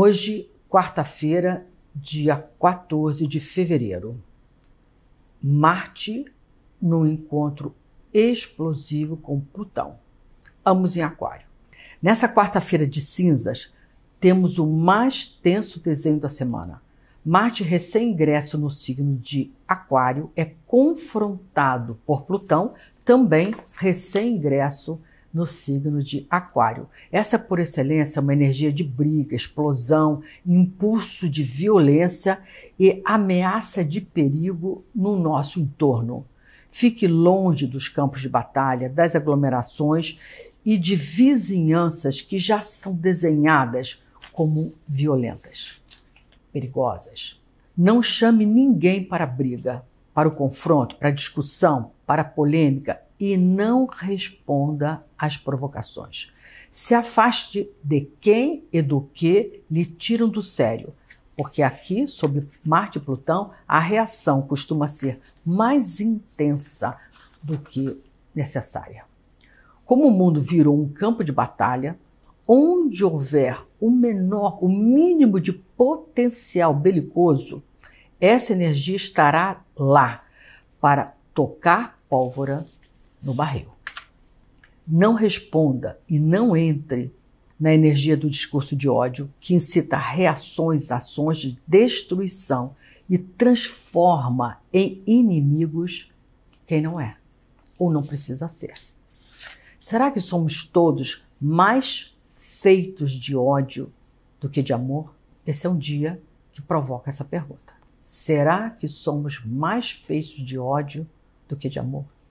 Hoje, quarta-feira, dia 14 de fevereiro, Marte num encontro explosivo com Plutão, ambos em Aquário. Nessa quarta-feira de cinzas, temos o mais tenso desenho da semana. Marte, recém-ingresso no signo de Aquário, é confrontado por Plutão, também recém-ingresso no signo de Aquário. Essa, por excelência, é uma energia de briga, explosão, impulso de violência e ameaça de perigo no nosso entorno. Fique longe dos campos de batalha, das aglomerações e de vizinhanças que já são desenhadas como violentas, perigosas. Não chame ninguém para a briga, para o confronto, para a discussão, para a polêmica e não responda às provocações. Se afaste de quem e do que lhe tiram do sério, porque aqui, sob Marte e Plutão, a reação costuma ser mais intensa do que necessária. Como o mundo virou um campo de batalha, onde houver o mínimo de potencial belicoso, essa energia estará lá para tocar pólvora no barril. Não responda e não entre na energia do discurso de ódio que incita reações, ações de destruição e transforma em inimigos quem não é ou não precisa ser. Será que somos todos mais feitos de ódio do que de amor? Esse é um dia que provoca essa pergunta. Será que somos mais feitos de ódio do que de amor?